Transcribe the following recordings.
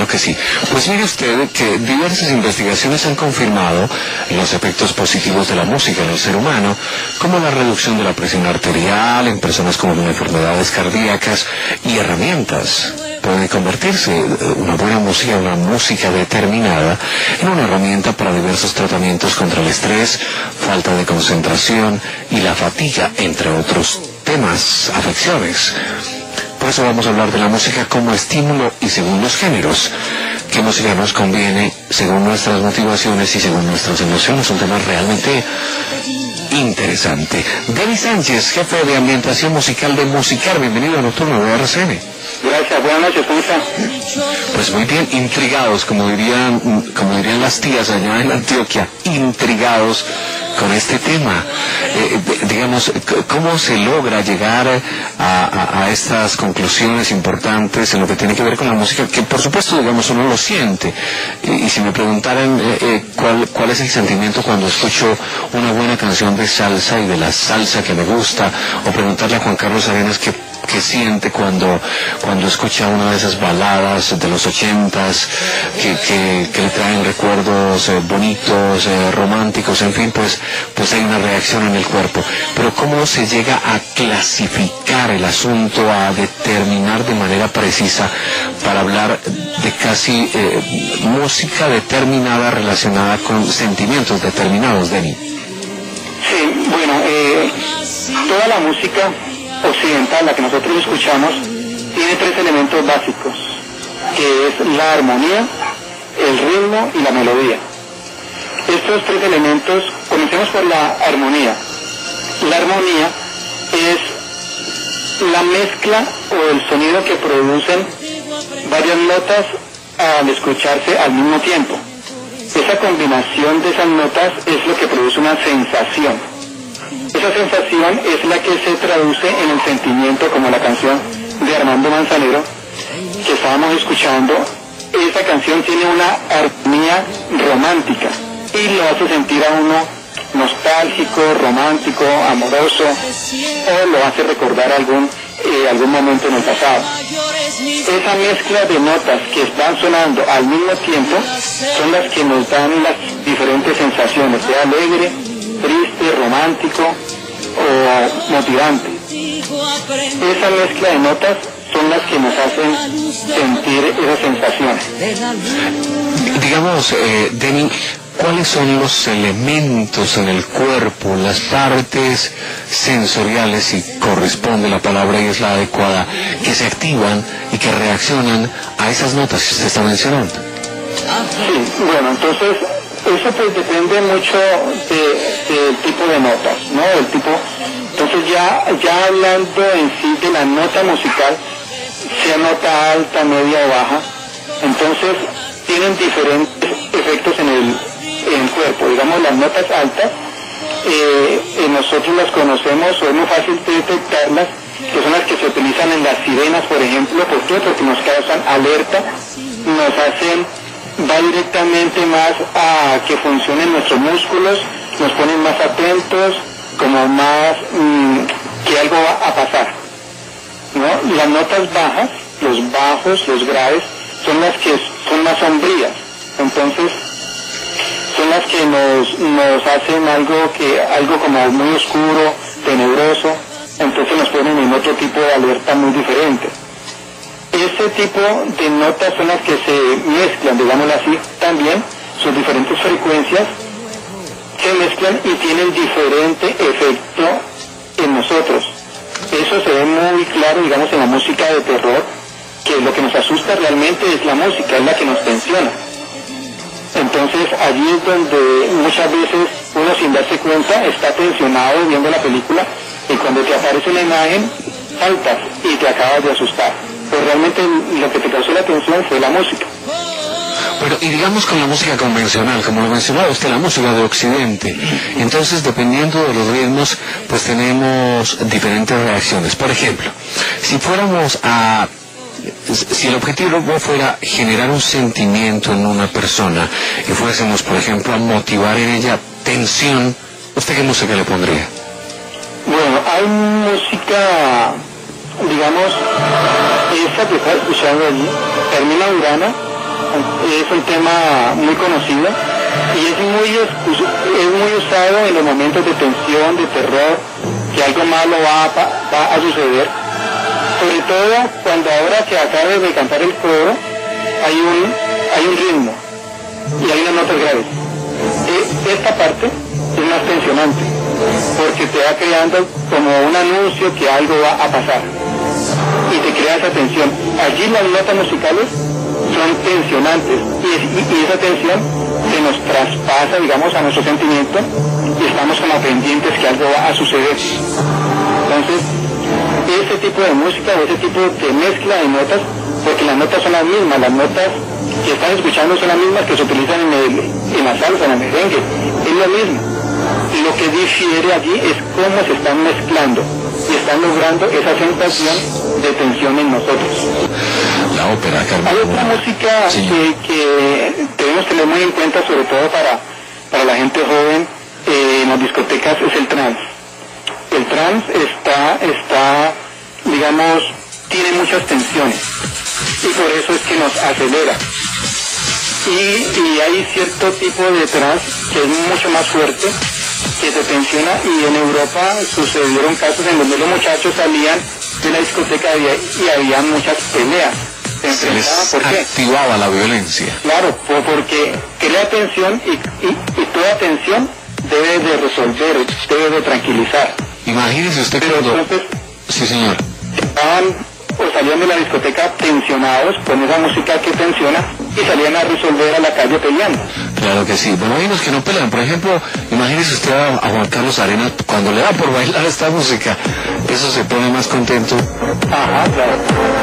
Claro que sí. Pues mire usted que diversas investigaciones han confirmado los efectos positivos de la música en el ser humano, como la reducción de la presión arterial en personas con enfermedades cardíacas y herramientas. Puede convertirse una buena música, una música determinada, en una herramienta para diversos tratamientos contra el estrés, falta de concentración y la fatiga, entre otros temas, afecciones. Por eso vamos a hablar de la música como estímulo y según los géneros. ¿Qué música nos conviene según nuestras motivaciones y según nuestras emociones? Un tema realmente interesante. Denis Sánchez, jefe de ambientación musical de Musicar. Bienvenido a Nocturno de RCN. Gracias, buenas noches, ¿cómo está? Pues muy bien, intrigados, como dirían las tías allá en Antioquia, intrigados con este tema. Digamos, ¿cómo se logra llegar a estas conclusiones importantes en lo que tiene que ver con la música? Que por supuesto, digamos, uno lo siente. Y si me preguntaran cuál es el sentimiento cuando escucho una buena canción de salsa y de la salsa que me gusta, o preguntarle a Juan Carlos Arenas qué siente cuando escucha una de esas baladas de los 80s que le traen recuerdos bonitos, románticos, en fin, pues hay una reacción en el cuerpo. Pero ¿cómo se llega a clasificar el asunto, a determinar de manera precisa para hablar de casi música determinada relacionada con sentimientos determinados, Denny? Sí, bueno, toda la música occidental, la que nosotros escuchamos, tiene tres elementos básicos, que es la armonía, el ritmo y la melodía. Estos tres elementos, comencemos por la armonía. La armonía es la mezcla o el sonido que producen varias notas al escucharse al mismo tiempo. Esa combinación de esas notas es lo que produce una sensación. Esa sensación es la que se traduce en el sentimiento, como la canción de Armando Manzanero que estábamos escuchando. Esa canción tiene una armonía romántica y lo hace sentir a uno nostálgico, romántico, amoroso, o lo hace recordar algún momento en el pasado. Esa mezcla de notas que están sonando al mismo tiempo son las que nos dan las diferentes sensaciones, sea alegre, triste, romántico o motivante. Esa mezcla de notas son las que nos hacen sentir esas sensaciones. Digamos, Denny, ¿cuáles son los elementos en el cuerpo, las partes sensoriales, si corresponde la palabra y es la adecuada, que se activan y que reaccionan a esas notas que usted está mencionando? Sí, bueno, entonces eso pues depende mucho del tipo de notas, ¿no? El tipo, entonces ya hablando en sí de la nota musical, sea nota alta, media o baja, entonces tienen diferentes efectos en el cuerpo. Digamos, las notas altas, nosotros las conocemos, o es muy fácil de detectarlas, que son las que se utilizan en las sirenas, por ejemplo. ¿Por qué? Porque nos causan alerta, nos hacen, va directamente más a que funcionen nuestros músculos, nos ponen más atentos, como más que algo va a pasar, ¿no? Las notas bajas, los bajos, los graves, son las que son más sombrías, entonces son las que nos hacen algo como muy oscuro, tenebroso, entonces nos ponen en otro tipo de alerta muy diferente. Ese tipo de notas son las que se mezclan, digámoslo así, también sus diferentes frecuencias se mezclan y tienen diferente efecto en nosotros. Eso se ve muy claro, digamos, en la música de terror, que lo que nos asusta realmente es la música, es la que nos tensiona. Entonces allí es donde muchas veces uno, sin darse cuenta, está tensionado viendo la película, y cuando te aparece una imagen saltas y te acabas de asustar. Pues realmente lo que te causó la atención fue la música. Bueno, y digamos con la música convencional, como lo mencionaba usted, la música de Occidente, entonces dependiendo de los ritmos, pues tenemos diferentes reacciones. Por ejemplo, si el objetivo fuera generar un sentimiento en una persona y fuésemos, por ejemplo, a motivar en ella tensión, ¿usted qué música le pondría? Bueno, hay música, digamos, esa que está escuchando allí, Carmina Burana, es un tema muy conocido y es muy usado en los momentos de tensión, de terror, que algo malo va a suceder. Sobre todo cuando ahora que acaba de cantar el coro, hay un ritmo y hay unas notas graves. Esta parte es más tensionante, porque te va creando como un anuncio que algo va a pasar y te crea esa tensión. Allí las notas musicales son tensionantes y esa tensión se nos traspasa, digamos, a nuestro sentimiento y estamos como pendientes que algo va a suceder. Entonces, ese tipo de música o ese tipo de mezcla de notas, porque las notas son las mismas, las notas que están escuchando son las mismas que se utilizan en la salsa, en el merengue, es lo mismo. Y lo que difiere allí es cómo se están mezclando y están logrando esa sensación de tensión en nosotros. La ópera, Carmen. Hay otra música que debemos tener muy en cuenta, sobre todo para la gente joven en las discotecas, es el trance. El trance está, digamos, tiene muchas tensiones y por eso es que nos acelera. Y hay cierto tipo de trance que es mucho más fuerte, que te tensiona, y en Europa sucedieron casos en donde los muchachos salían de la discoteca y había muchas peleas. Se les activaba la violencia. Claro, porque crea tensión y toda tensión debe de resolver, debe de tranquilizar. Imagínese usted cuando... Entonces, sí, señor. Estaban o salían de la discoteca tensionados con esa música que tensiona y salían a resolver a la calle peleando. Claro que sí. Bueno, hay unos que no pelean. Por ejemplo, imagínese usted a Juan Carlos Arenas cuando le da por bailar esta música. Eso se pone más contento. Ajá, claro.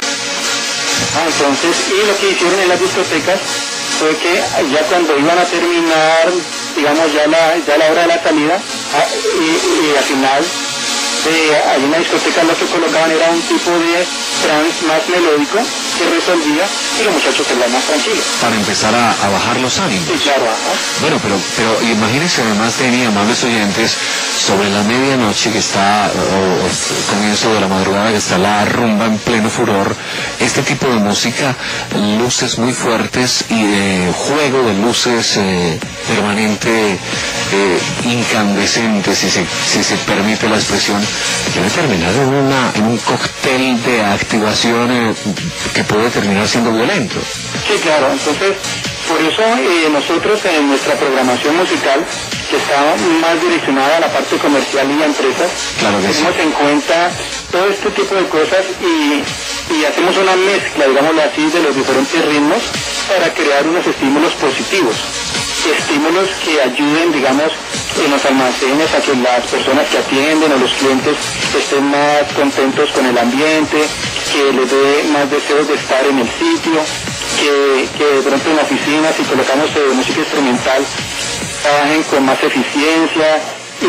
Entonces, y lo que hicieron en las discotecas fue que ya cuando iban a terminar, digamos, ya la hora de la salida, y al final hay una discoteca, lo que colocaban era un tipo de trance más melódico que resolvía y los muchachos se más tranquilos. Para empezar a bajar los ánimos. Sí, claro. Bueno, pero imagínense, además tenía amables oyentes, sobre la medianoche que está, o comienzo de la madrugada que está la rumba en pleno furor, este tipo de música, luces muy fuertes y juego de luces permanente, incandescente, si se permite la expresión, debe terminar en un cóctel de activación que puede terminar siendo violento. Sí, claro. Entonces, por eso nosotros en nuestra programación musical, que está más direccionada a la parte comercial y a empresas, claro que tenemos en cuenta todo este tipo de cosas y hacemos una mezcla, digámoslo así, de los diferentes ritmos para crear unos estímulos positivos. Estímulos que ayuden, digamos, en los almacenes a que las personas que atienden o los clientes estén más contentos con el ambiente, que les dé más deseos de estar en el sitio, que de pronto en la oficina, si colocamos música instrumental, trabajen con más eficiencia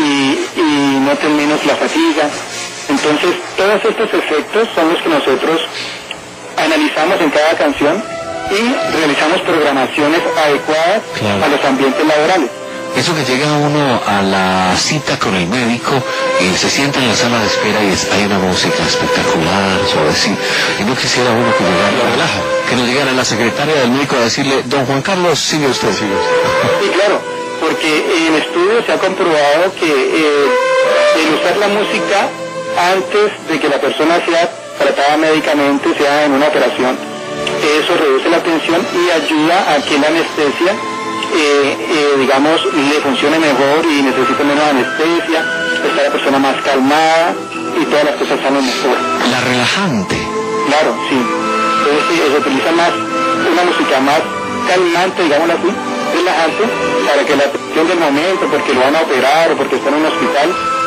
y noten menos la fatiga. Entonces, todos estos efectos son los que nosotros analizamos en cada canción y realizamos programaciones adecuadas a los ambientes laborales. Eso que llega uno a la cita con el médico y se sienta en la sala de espera y hay una música espectacular, suavecita, y no quisiera uno que nos llegara la secretaria del médico a decirle: don Juan Carlos, sigue usted. Sí, claro, porque en estudios se ha comprobado que el usar la música antes de que la persona sea tratada médicamente, sea en una operación, eso reduce la tensión y ayuda a que la anestesia, digamos, le funcione mejor y necesite menos anestesia, está la persona más calmada y todas las cosas salen mejor. La relajante. Claro, sí. Entonces se utiliza más una música más calmante, digámoslo así, relajante, para que la tensión del momento, porque lo van a operar o porque está en un hospital,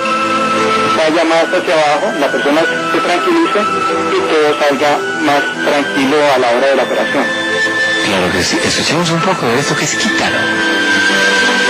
vaya más hacia abajo, la persona se tranquilice y todo salga más tranquilo a la hora de la operación. Claro que sí. Escuchemos un poco de esto que es Quítalo.